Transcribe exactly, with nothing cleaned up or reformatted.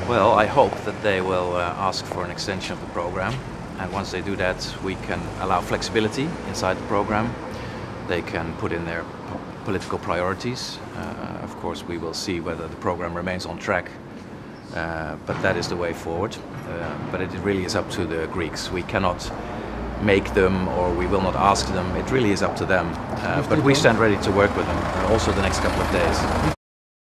Well, I hope that they will uh, ask for an extension of the program, and once they do that, we can allow flexibility inside the program. They can put in their political priorities. Uh, of course, we will see whether the program remains on track, uh, but that is the way forward. Uh, but it really is up to the Greeks. We cannot make them, or we will not ask them. It really is up to them. Uh, but we stand ready to work with them, uh, also the next couple of days.